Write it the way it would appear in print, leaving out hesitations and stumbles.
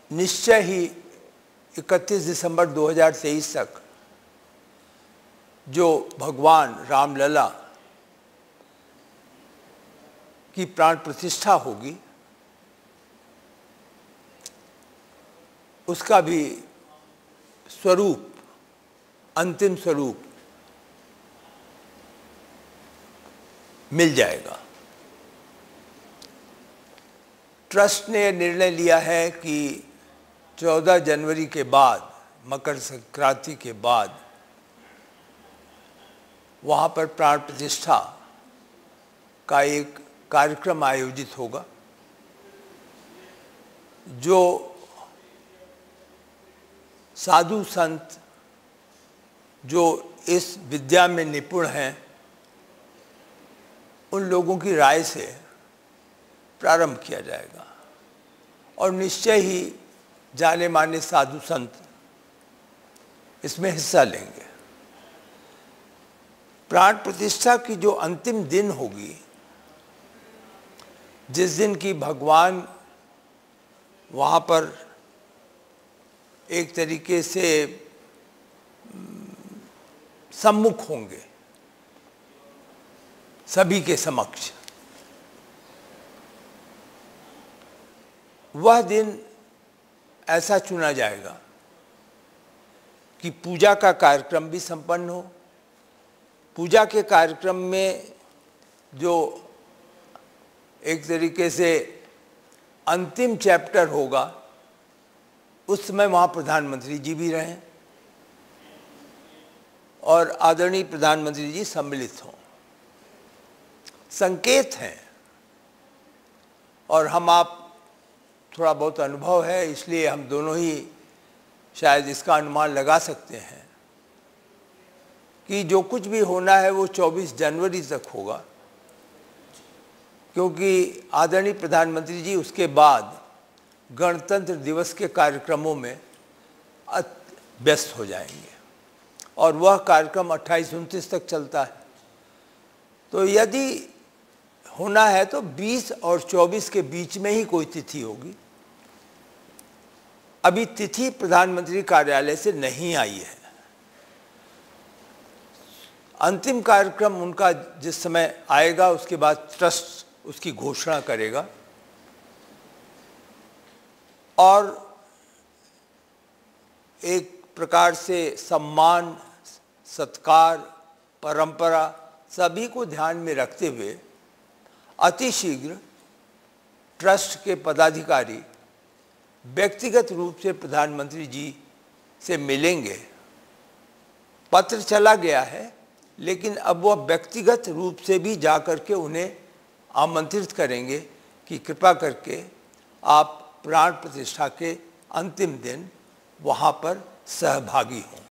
निश्चय ही 31 दिसंबर 2023 तक जो भगवान रामलला की प्राण प्रतिष्ठा होगी उसका भी स्वरूप, अंतिम स्वरूप मिल जाएगा। ट्रस्ट ने निर्णय लिया है कि 14 जनवरी के बाद, मकर संक्रांति के बाद वहाँ पर प्राण प्रतिष्ठा का एक कार्यक्रम आयोजित होगा जो साधु संत जो इस विद्या में निपुण हैं उन लोगों की राय से प्रारंभ किया जाएगा और निश्चय ही जाने माने साधु संत इसमें हिस्सा लेंगे। प्राण प्रतिष्ठा की जो अंतिम दिन होगी, जिस दिन की भगवान वहाँ पर एक तरीके से सम्मुख होंगे सभी के समक्ष, वह दिन ऐसा चुना जाएगा कि पूजा का कार्यक्रम भी संपन्न हो। पूजा के कार्यक्रम में जो एक तरीके से अंतिम चैप्टर होगा उस समय वहाँ प्रधानमंत्री जी भी रहें और आदरणीय प्रधानमंत्री जी सम्मिलित हों। संकेत हैं और हम आप थोड़ा बहुत अनुभव है इसलिए हम दोनों ही शायद इसका अनुमान लगा सकते हैं कि जो कुछ भी होना है वो 24 जनवरी तक होगा, क्योंकि आदरणीय प्रधानमंत्री जी उसके बाद गणतंत्र दिवस के कार्यक्रमों में व्यस्त हो जाएंगे और वह कार्यक्रम 28-29 तक चलता है। तो यदि होना है तो 20 और 24 के बीच में ही कोई तिथि होगी। अभी तिथि प्रधानमंत्री कार्यालय से नहीं आई है। अंतिम कार्यक्रम उनका जिस समय आएगा उसके बाद ट्रस्ट उसकी घोषणा करेगा और एक प्रकार से सम्मान, सत्कार, परंपरा सभी को ध्यान में रखते हुए अतिशीघ्र ट्रस्ट के पदाधिकारी व्यक्तिगत रूप से प्रधानमंत्री जी से मिलेंगे। पत्र चला गया है लेकिन अब वह व्यक्तिगत रूप से भी जाकर के उन्हें आमंत्रित करेंगे कि कृपा करके आप प्राण प्रतिष्ठा के अंतिम दिन वहाँ पर सहभागी हों।